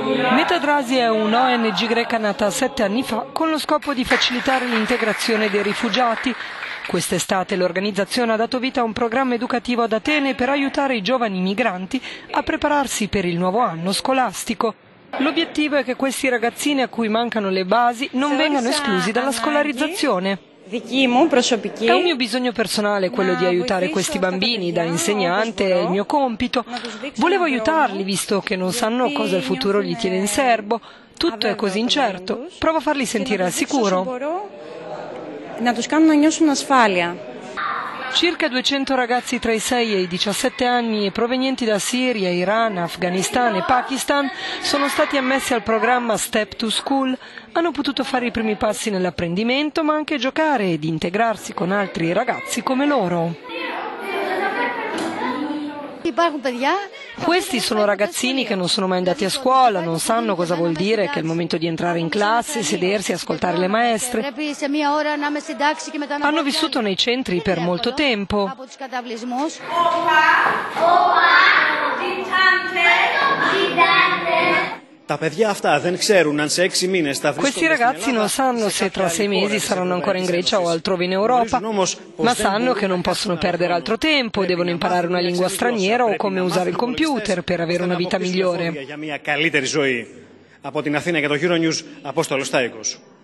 Metadrasi è un'ONG greca nata 7 anni fa con lo scopo di facilitare l'integrazione dei rifugiati. Quest'estate l'organizzazione ha dato vita a un programma educativo ad Atene per aiutare i giovani migranti a prepararsi per il nuovo anno scolastico. L'obiettivo è che questi ragazzini a cui mancano le basi non vengano esclusi dalla scolarizzazione. È un mio bisogno personale quello di aiutare questi bambini, da insegnante è il mio compito. Volevo aiutarli visto che non sanno cosa il futuro gli tiene in serbo. Tutto è così incerto. Provo a farli sentire al sicuro. Circa 200 ragazzi tra i 6 e i 17 anni provenienti da Siria, Iran, Afghanistan e Pakistan sono stati ammessi al programma Step to School. Hanno potuto fare i primi passi nell'apprendimento, ma anche giocare ed integrarsi con altri ragazzi come loro. Questi sono ragazzini che non sono mai andati a scuola, non sanno cosa vuol dire che è il momento di entrare in classe, sedersi e ascoltare le maestre. Hanno vissuto nei centri per molto tempo. Questi ragazzi non sanno se tra 6 mesi saranno ancora in Grecia o altrove in Europa, ma sanno che non possono perdere altro tempo, devono imparare una lingua straniera o come usare il computer per avere una vita migliore.